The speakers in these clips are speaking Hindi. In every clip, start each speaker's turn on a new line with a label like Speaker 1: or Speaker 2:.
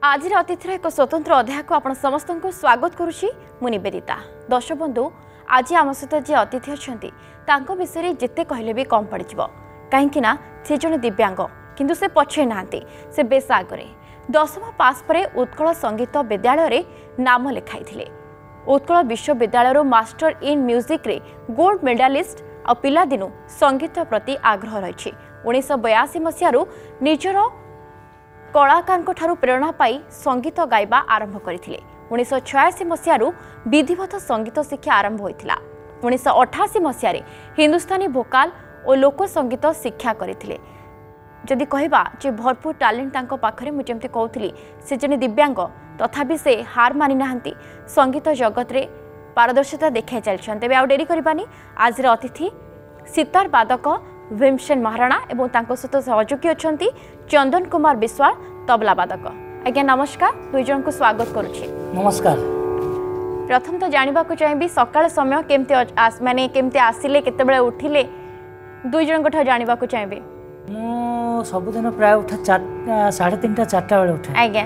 Speaker 1: आज अतिथि एक स्वतंत्र अध्याय को आपण समस्त को स्वागत करुच्ची मु निवेदिता। दर्शक बंधु आज आम सहित जी अतिथि अच्छा विषय जिते कहले भी कम पड़ कहीं सी जड़े दिव्यांग किंतु से पछे नहांती से बेस आगे 10th पास पर उत्कल संगीत विद्यालय रे नाम लिखाई Utkal Vishwavidyalaya master in music रे गोल्ड मेडालिस्ट और पिलादिनु संगीत प्रति आग्रह रही 1982 मसीह निजर कलाकार प्रेरणा पाई संगीत गायबा आरंभ करथिले। 1986 मसीह विधिवत संगीत शिक्षा आरंभ होइथिला। 1988 मसीह हिंदुस्तानी भोकाल और लोक संगीत शिक्षा करथिले। जदि कहबा जे भरपूर टैलेंट तांको पाखरे मु जेमते कहउथिली से जने दिव्यांग तथापि से हार मानि नाहंती संगीत जगत रे पारदर्शिता देखाई चलछन। तेबे आ डेरी करबानी आज अतिथि सितार वादक भीमसेन महाराणा एवं तांको सहित सहयोगी अछंती चंदन कुमार विश्वाल तबला वादक। आज्ञा नमस्कार, दुई जन को स्वागत करुछि।
Speaker 2: नमस्कार।
Speaker 1: प्रथम तो जानबा को चाहिबी सकाळ समय केमते माने केमते आसिले केते बेले उठिले दुई जन को जानबा को चाहिबी।
Speaker 2: मु सबुदिन प्राय उठे 3:30 4टा बेले उठे।
Speaker 1: आज्ञा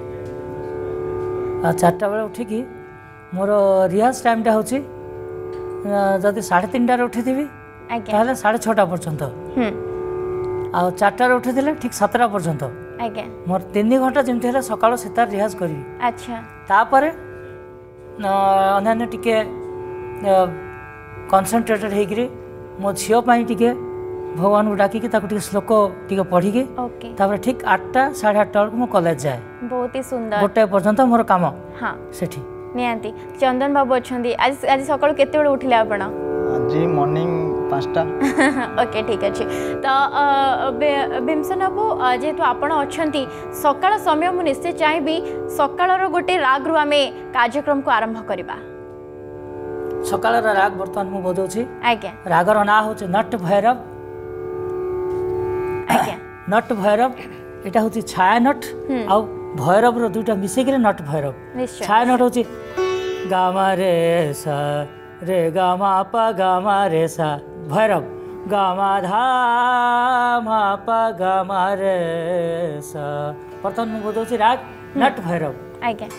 Speaker 2: 4टा बेले उठिकी मोर रियाज टाइमटा होछि जदि 3:30 रे उठिथिबी ताहले 6:30 पर्यंत आ 4टा रे उठिथिले ठीक 7टा पर्यंत मोर 3 घंटा जमते हेले सकाळ सितार रियाज करी।
Speaker 1: अच्छा
Speaker 2: तापरे अन्य टिके कॉन्सेंट्रेटेड हेकरी मो झियो पाई टिके भगवान को डाकी टिके श्लोक टिके पढ़ी के तापर ठीक 8टा 8:30 बेलू मो कॉलेज जाए।
Speaker 1: बहुत ही सुंदर।
Speaker 2: गोटे पर्यंत मोर काम।
Speaker 1: हां
Speaker 2: सेठी
Speaker 1: नियांती चंदन बाबू अछंदी आज आज सकाळ केते बेले उठिले आपण?
Speaker 3: आज मॉर्निंग 5टा।
Speaker 1: ओके ठीक अच्छे। तो भीमसेन बाबू जेहेतु आपण अछंती सकाळ समय मु निश्चय चाहिबी सकाळर गोटे राग रु आमे कार्यक्रम को आरंभ करिबा।
Speaker 2: सकाळर राग वर्तमान मु बजाउछि।
Speaker 1: आज्ञा
Speaker 2: रागर ना होछि नट भैरव।
Speaker 1: आज्ञा
Speaker 2: नट भैरव एटा होछि छाया नट आ भैरव रो दुटा मिसे के नट भैरव। छाया नट होछि गामा रे सा रे गामा पा गामा रे सा भैरव गामा धा मा पा गामा रे सा। वर्तमान मु बजाउछि राग नट भैरव।
Speaker 1: आज्ञा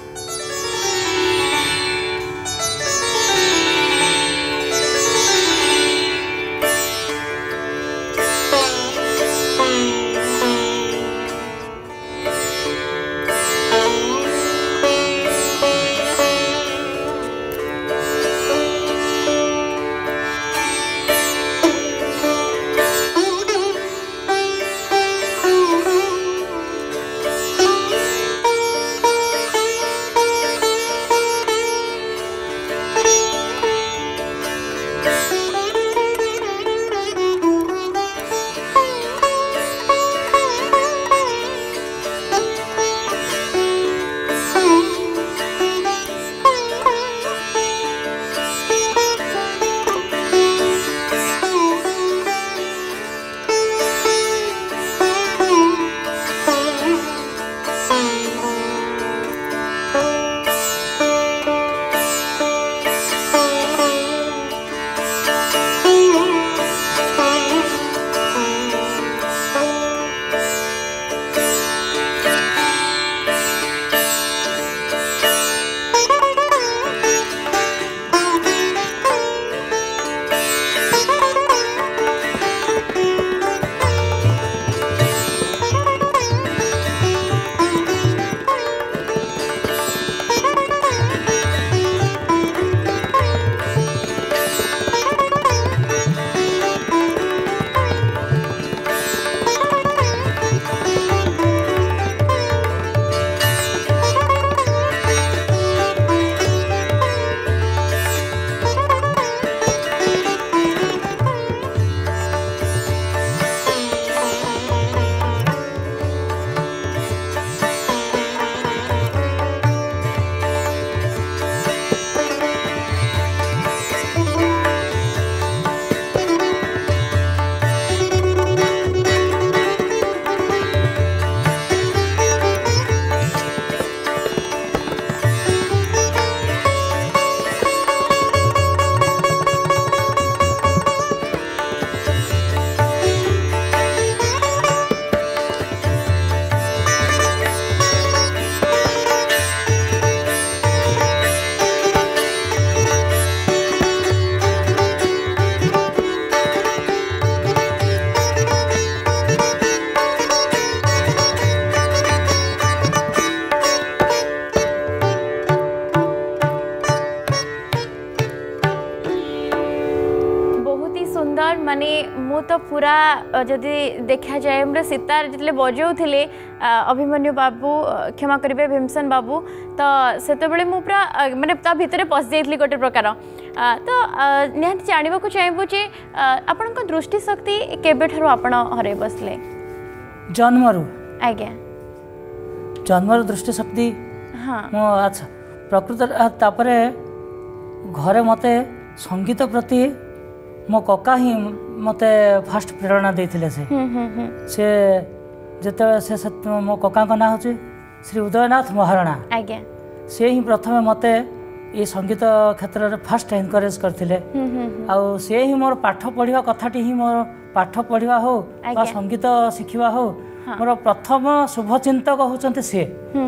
Speaker 1: सुंदर माने मु तो पूरा जदि देखा जाए मतलब सितार जितले बजाउले अभिमन्यु बाबू क्षमा करेंगे भीमसेन बाबू तो सेते मु पूरा माने ता भितर पशि जाइली गोटे प्रकार तो निहाती जानवा चाहबू जे आपण दृष्टि शक्ति केबे ठारू आपण हरे बसले
Speaker 2: जन्मरू
Speaker 1: आज्ञा
Speaker 2: जन्मरू दृष्टि शक्ति
Speaker 1: हाँ
Speaker 2: अच्छा प्रकृत तापरे घरे मते संगीत प्रति मो कका ही मते फास्ट प्रेरणा देथिले से जेते से मो कका का ना होची श्री उदयनाथ महाराणा
Speaker 1: आज्ञा
Speaker 2: से ही प्रथमे मते ये संगीत क्षेत्र में फास्ट एनकरेज करथिले आउ से ही मोर पाठ पढ़िवा कथाटी ही मोर पाठ पढ़िवा हो बा संगीत शिखिवा हो मोर प्रथम शुभचिंतक होचंते से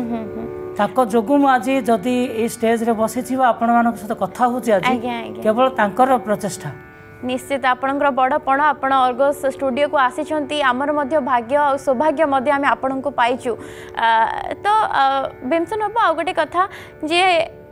Speaker 2: ताको जोगु मु आज जदि ए स्टेज रे बसिछि बा आपण मानक सहित कथा होछि आज केवल तांकर प्रचेष्टा
Speaker 1: निश्चित आपणकर बड़पण आपण अर्गस स्टूडियो को आसी आमर मध्य भाग्य और सौभाग्य मध्य आम आपण को पाइचु तो भीमसेन बाबू आ गोटे कथा जे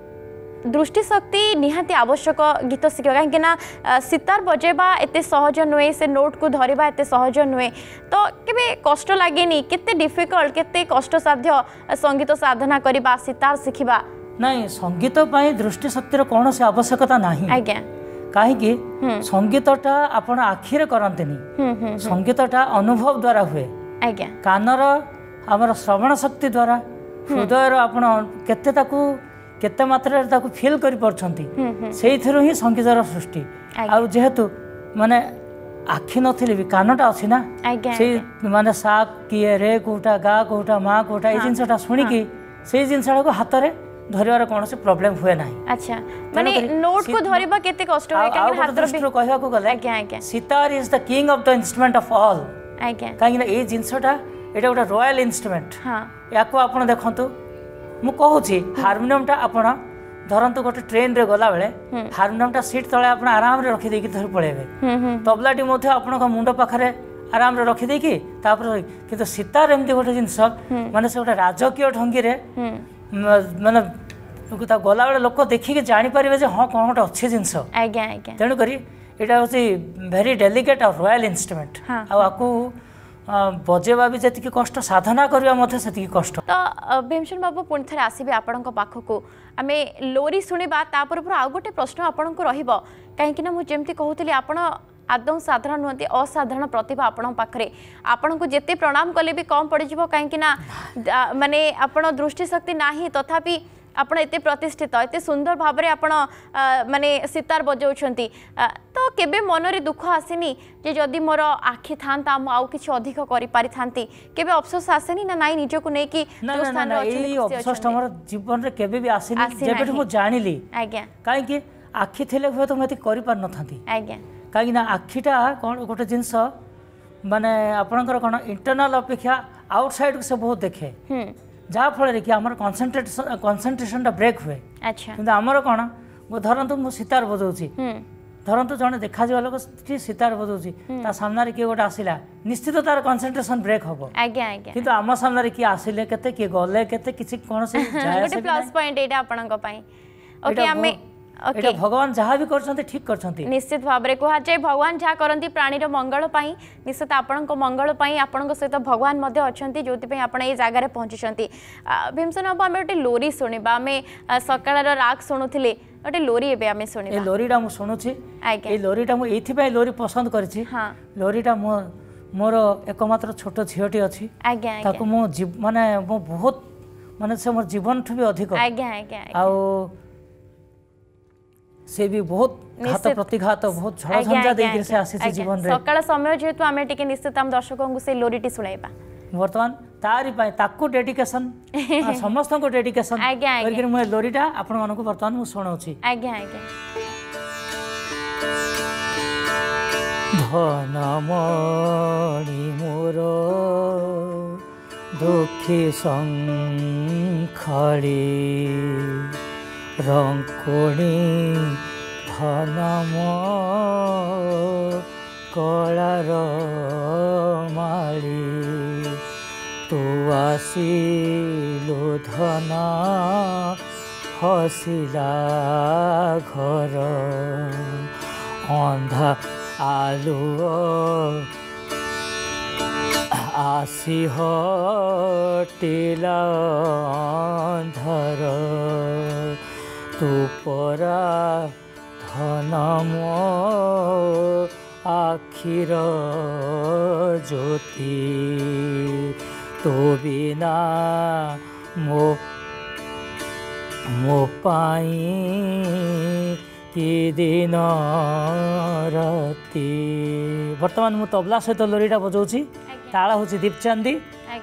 Speaker 1: दृष्टि शक्ति निहाती आवश्यक गीत शिखा कहीं सितार बजेबा एत सहज नुहे से नोट को धरवा एत सहज नुहे तो केबे कष्ट लागेनी केते डिफिकल्ट केते कष्ट साध्य संगीत साधना करबा सितार शिखिबा
Speaker 2: नहीं संगीत पाई दृष्टि शक्तिर कौन से आवश्यकता नहीं
Speaker 1: आज्ञा
Speaker 2: कहीं संगीतटा आपण आखिरे करंतनी संगीतटा अनुभव द्वारा हुए
Speaker 1: आज्ञा
Speaker 2: कानर आमर श्रवण शक्ति द्वारा हृदय आपण केते ताकू केते मात्रा ताकू फील करि परछंती सेहि थरो ही संगीतर सृष्टि आ जेहेतु माने आखि नथिले भी कानटा अछि ना से माने सा किए रे कोटा गा कोटा मा कोटा ए जिंसटा सुनी की से जिंसटा को हाथ रे धरिवार कौन से प्रॉब्लम हुए नाही अच्छा
Speaker 1: माने नोट को धरिबा केते कष्ट होय काहे हाथ रे
Speaker 2: कहया को गले
Speaker 1: आज्ञा आज्ञा
Speaker 2: sitar is the king of the instrument of all
Speaker 1: आज्ञा
Speaker 2: काहे ना ए जिंसटा एटा गोटा रॉयल इंस्ट्रूमेंट
Speaker 1: हां
Speaker 2: याको आपण देखंतु मु कहूची हारमोनियमटा आपण धरंतु गोटे ट्रेन रे गला बेले हारमोनियमटा सीट तळे आपण आराम रे रखि देकी धरि पळेबे तबलाटी मध्ये आपण का मुंड पाखरे आराम रे रखि देकी तापर किंतु सितार एमती गोटे जिंस माने से गोटे राजकीय ढंगी रे माने गला बेले लोक देखिके जानि परिबे जे हां कोन गोटे अच्छे जिंस
Speaker 1: आज्ञा आज्ञा
Speaker 2: तेणु करी एटा होची वेरी डेलिकेट और रॉयल इंस्ट्रूमेंट आ आकू बजेबा भी जति कष्ट साधना करबा मध्ये सेति कष्ट
Speaker 1: तो भीमसेन बाबू पुणी थे आसबे आपण पाखक आम लोरी शुणा तापर आ गोटे प्रश्न आपण को रहिबो कहीं ना मुझे कहूली आपण आदौ साधारण नुहति असाधारण प्रतिभा आपण पाखरे आपण को जेते प्रणाम कले भी कम पड़ जाव कहीं माने आपण दृष्टि शक्ति नाही तथापि आपण एते प्रतिष्ठित एते सुंदर भाव में आपण माने सितार बजाउछंती तो केबे मन रे दुख आसेनी जे जदि मोर आखि थांता मु आउ किछ अधिक करि पारि थांती केबे अफसोस आसेनी ना नाई निजो को नै कि
Speaker 2: जो स्थान रे अछि अफसोस हमर जीवन रे केबे भी आसेनी जेबे मु जानिली आज्ञा काहे कि आखि थिले हो तो मति करि पार न थांती आज्ञा काहे ना आखिटा कोन गोटे जिंस माने आपनकर कोन इंटरनल अपेक्षा आउटसाइड से बहुत देखे जहाँ फल कि आम कनसेंट्रेशन ब्रेक हुए अच्छा कि आमर कौन धरतु मु सितार बजाऊँगी धरतु जड़े देखा लोक सितार बजाऊँगी सामने किए गोटे आसला निश्चित तार कनसेंट्रेशन ब्रेक हम कि आम सामने किए आसिले केते किए गले केते किसी कौन से
Speaker 1: प्लस पॉइंट एटा आपनका पई ओके आमे
Speaker 2: Okay. भगवान जहाँ भी कर ठीक कर
Speaker 1: निश्चित भाव में कह जाए भगवान जहाँ करती प्राणीर मंगल निश्चित आपण मंगल आपण सहित भगवान अच्छा जो आप जगार पहुँची भीमसेन बाबू आम गोटे लोरी शुणा आम सकाल राग शुणुले गोटे लोरी एवं शुणी
Speaker 2: लोरीटा मुझे शुणुची लोरीटा मुझे लोरी पसंद करी लोरीटा मोर एकमात्र छोट झीटी अच्छी माने मो बहुत माने से मोर जीवन ठू भी अधिक से भी बहुत घात प्रतिघात बहुत झड़ झंझा देकर से आसी जीवन रे
Speaker 1: सकाळ समय जेतु आमे टिके निश्चित हम दर्शकों को से लोरीटी सुनाइबा
Speaker 2: वर्तमान तारी पाई ताकू डेडिकेशन समस्त को डेडिकेशन करके मैं लोरीटा आपण मन को वर्तमान मु सुनाउची
Speaker 1: आज्ञा आज्ञा
Speaker 2: धनमणि मोर दुखी संखाड़ी रंकुणी धनम कलार माली तू आसिलु धन हसिला घर आलुओ आसी हटिला अंधार तू परा धन मो आखिर ज्योति तो बिना मो पाई कि दिन राति। बर्तमान मु तबला सहित लोरीटा बजाऊँगी ताला हूँ दीपचांदी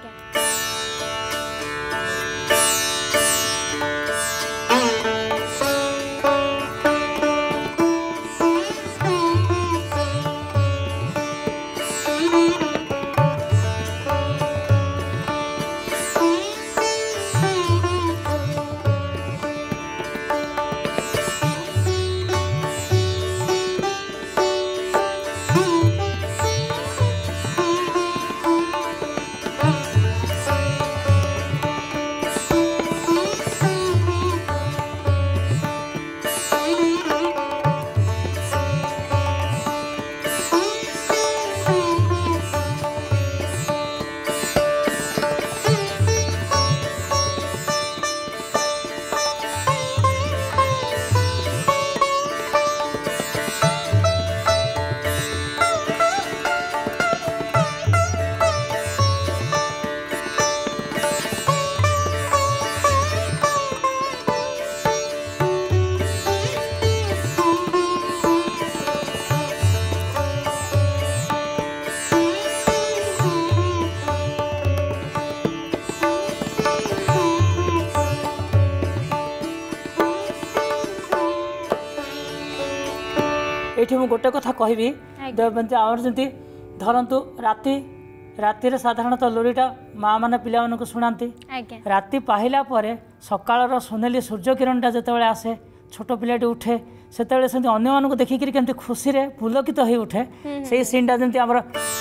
Speaker 2: ये मुझे गोटे कथा कहबी आमर जमी धरतु राति राति साधारणतः लोरीटा माँ मैंने पिला शुणाती राति पाहिला सकाळ सुनेली सूर्य किरणटा जिते आसे छोट पिलाटी उठे से अन्य देखिक केमती खुशी रे पुलकित हो उठे से सीनटा जमी आम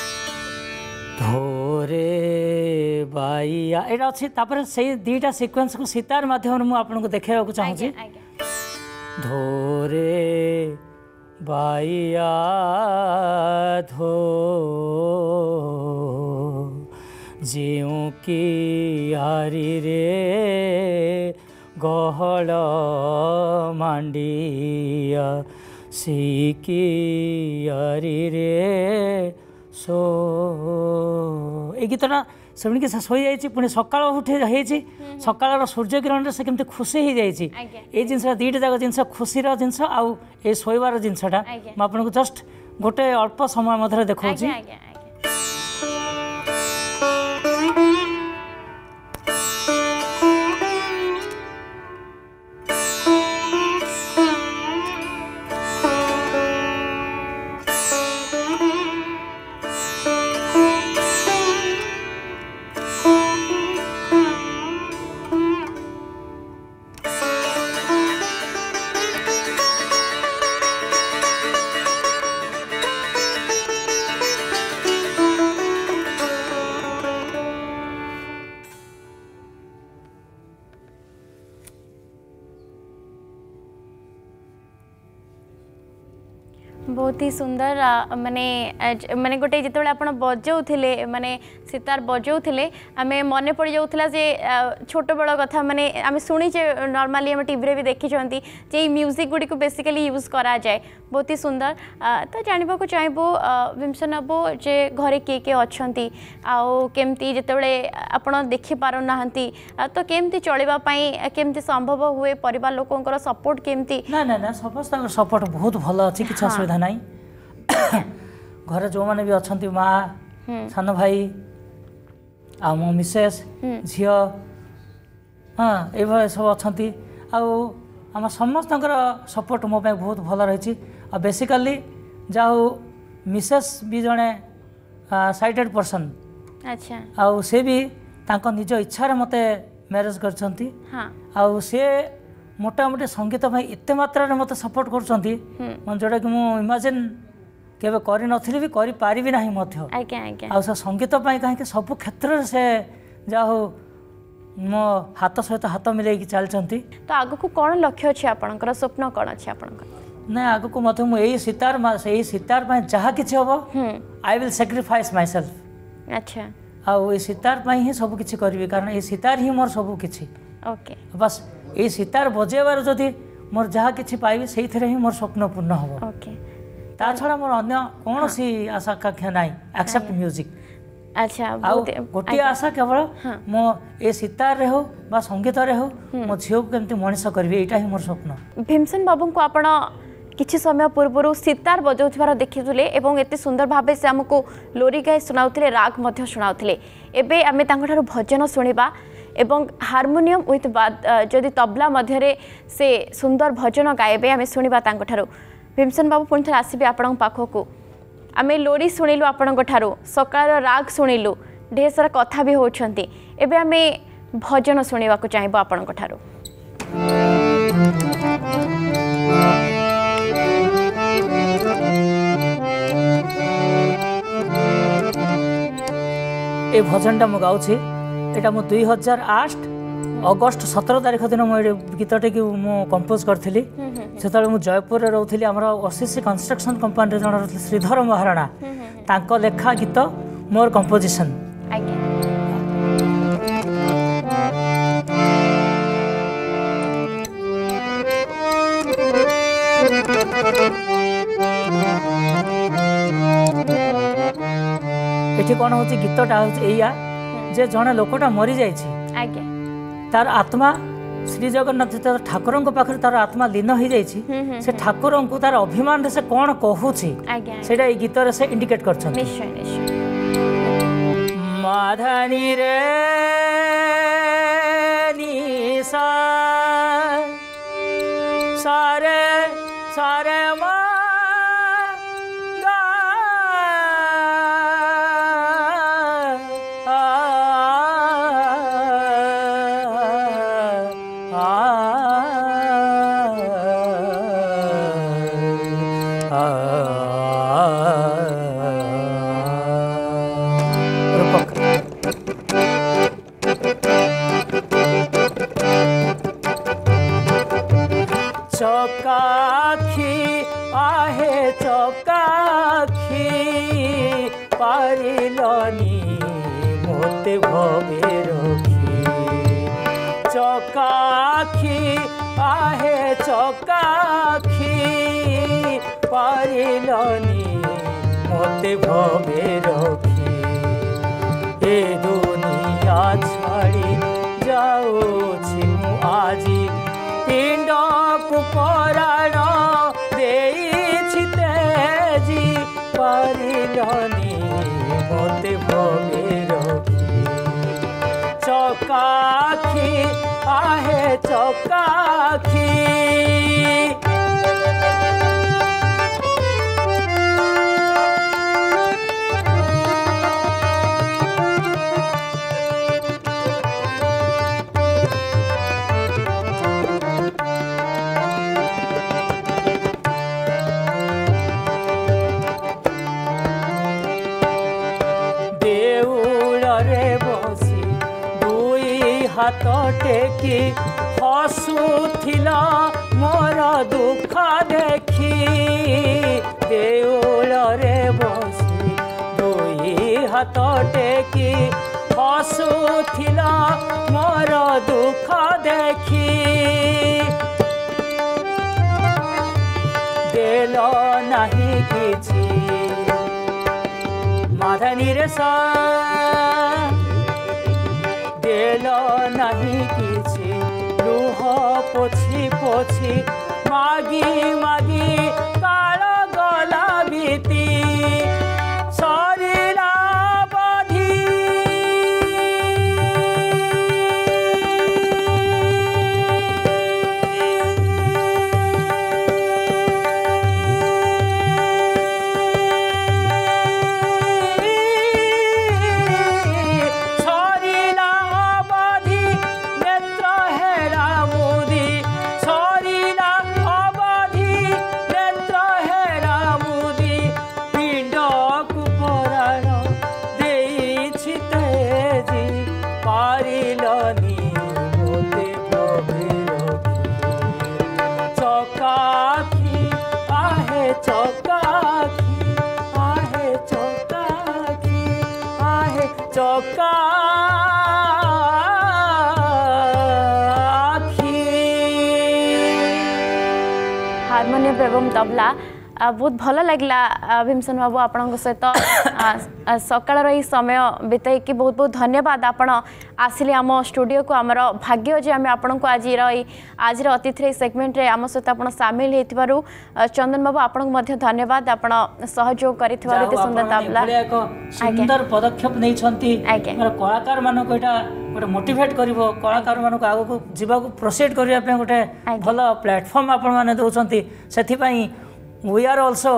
Speaker 2: धोरे बाइया यहाँ अच्छी से दुईटा सिक्वेन्स को सितार मध्यम मुझे देखा चाहूँगी धोरे बाइया धो जीव की यारी रे गहल मांडिया सीकी यारी रे सो ये गीतटा शुणी कि शो जाइए पुणी सकाळ उठे सकाळ सूर्य किरण से केमती खुशी हो जाइए ये जिन दुईटा जाक जिन खुशी जिनस आउ ये शोबार जिनसा मुझे जस्ट गोटे अल्प समय मध्य देखा
Speaker 1: बहुत ही सुंदर माने माने गोटे जिते आप बजाऊले माने सितार बजाऊले आम मन पड़ जाऊला जे छोट बड़ कथा माने आम शुणीचे नॉर्मली आम टीवी भी देखी जे म्यूजिक गुड़ी को बेसिकली यूज करा जाए बहुत ही सुंदर तो जानवा चाहबू भीमसेन बाबू जे घरे किए किए अच्छा आमती जिते आप देखिपारना तो केमती चलवाई केमती संभव हुए परिवार लोकंर सपोर्ट केमती
Speaker 2: ना ना ना समस्त सपोर्ट बहुत भल अच्छी किसी असुविधा ना घर जो मैंने भी अच्छा माँ सान भाई आ मो मिसेस झी हाँ ये सब अच्छा आम समस्त सपोर्ट मो बहुत भल रही बेसिकली जाओ मिसेस भी जड़े साइटेड पर्सन
Speaker 1: अच्छा
Speaker 2: आउ से भी तांको निज इच्छा मत मैरेज कर सी मोटामोटी संगीत एत मात्रा मत सपोर्ट कर जोटा कि मुझे इमाजिन केवे करी नथिली भी करी पारिबी नाही मध्य आ संगीत कहीं सब क्षेत्र से जा हो मो हाथ सहित हाथ मिले चलती
Speaker 1: तो आग को कौन लक्ष्य अच्छे आपणकर स्वप्न कौन अच्छे आपणकर
Speaker 2: ना आग को मत यही सितार जहाँ किसी हम I will sacrifice myself
Speaker 1: अच्छा
Speaker 2: आई सितार ही सब किसी करी कारण ये सितार ही मोर सब किसी
Speaker 1: ओके
Speaker 2: बस ये सितार बजेबार जदि मोर जहाँ किसी पाइबे से ही मोर स्वप्न पूर्ण हम
Speaker 1: ओके
Speaker 2: ता छड़ा मोर अन्य कौन सी आशा आकांक्षा ना एक्सेप्ट म्यूजिक
Speaker 1: अच्छा
Speaker 2: गोटे आशा केवल मो ए सितार रे हो बा संगीत रे हो मो झील को केमती मनीष करी यहाँ ही मोर स्वप्न
Speaker 1: भीमसेन बाबू को आपण किछि समय पूर्व सितार बजाउथिबार देखिथुले एवं एते सुंदर भाबे से हमको लोरी गाय सुनाउथिले राग मध्य सुनाउथिले एबे आमे तांकठारु भजन सुनिबा एवं हारमोनियम विथ जदि तबला मध्यरे से सुंदर भजन गायबे आमे सुनिबा तांकठारु भीमसेन बाबू पुणी थे आसबे आपण पाखकू आमे लोरी शुणिलु आपणठारु सकाळ राग शुणिलु ढेर सारा कथा भी होउछंती एबे आमे भजन शुणिबा को चाहबो आपणठारु
Speaker 2: ए भजनटा मु गाउछि एटा मु 2008 अगस्त 17 तारिख दिन मुझे गीतटे कि मु कंपोज करी से मुझे जयपुर में रोली आम ओसीसी कंस्ट्रक्शन कंपानी जन श्रीधर महाराणा तांको लेखा गीत मोर कंपोजिशन ये कौन हूँ गीतटा हूँ जे जड़े लोकटा मरी जाइए तार आत्मा श्री जगन्नाथ ठाकुर पाखे तार आत्मा लीन हो जाइए से ठाकुर को तार अभिमान से कौन कहूँ से गीत से इंडिकेट कर माधानी रे निशा सारे सारे मा चौकाखी आहे चौकाखी पारिलनी मोते भवे रखी चौकाखी आहे चौकाखी पारिलनी मोते भवे रखी ए दुनिया छाड़ी जाऊछि मु आजी पिंड को पराण देइछि तेजी पारिलनी मोते भवे रखी चौकाखी आहे चौकाखी हाथ टेकी हसुथिला मोर दुख देखी देउल रे बसी दुई हाथ टेकी हसुथिला मोर दुख देखी देल नाही किछि माधनी रे सा देल नहीं किछि लुह पोछि पोछि मागी मागी काल गला बीती सरिला बधी नेत्र चौकाखी आहे चौकाखी आहे चौकाखी।
Speaker 1: हार्मोनियम एवं तबला बहुत भल लगे भीमसेन बाबू आपण सहित सकाळ ये समय बिताई कि बहुत बहुत धन्यवाद आपण आसिले आम स्टूडियो को आमर भाग्य जे आम आपण को आज अतिथि सेगमेंट रे आम सहित आप सामिल होइतिबारु चंदन बाबू आपण को धन्यवाद आपण सहयोग करिथिबारु सुंदर तबला
Speaker 2: सुंदर पदक्षेप नहीं छंती कलाकार मान को एटा गोटे मोटिवेट करिवो कलाकार मान को आगो जीवा को प्रोसीड करिया पे गोटे भल प्लेटफॉर्म आपण माने दोछंती सेथि पई we are also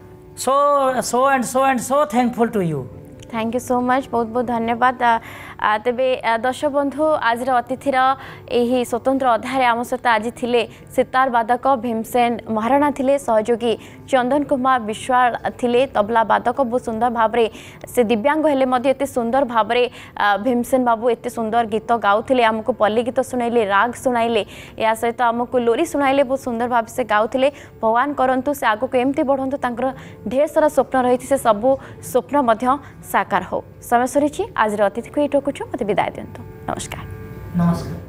Speaker 2: so thankful to you।
Speaker 1: Thank you so much बहुत बहुत धन्यवाद। तेबे दर्शक बंधु आज अतिथिर यही स्वतंत्र अध्याय आम सहित आज थिले सितार वादक भीमसेन महाराणा थिले सहयोगी चंदन कुमार विश्वाल थिले तबला वादक बहुत सुंदर भाव से दिव्यांग हेले मध्य एते सुंदर भाव भीमसेन बाबू एते सुंदर गीत गाउथिले आमको पल्ली गीत सुनाइले राग सुनाइले या सहित आमको लोरी सुनाइले बहुत सुंदर भाव से गाउथिले। भगवान करंतु से आगो को एमती बढ़ंतु तांकर ढेर सारा स्वप्न रही से सबू स्वप्न मध्य साकार हो। समय सरी आज अतिथि को ये टोकुछु मते विदाय दियंतु। नमस्कार।
Speaker 2: नमस्कार।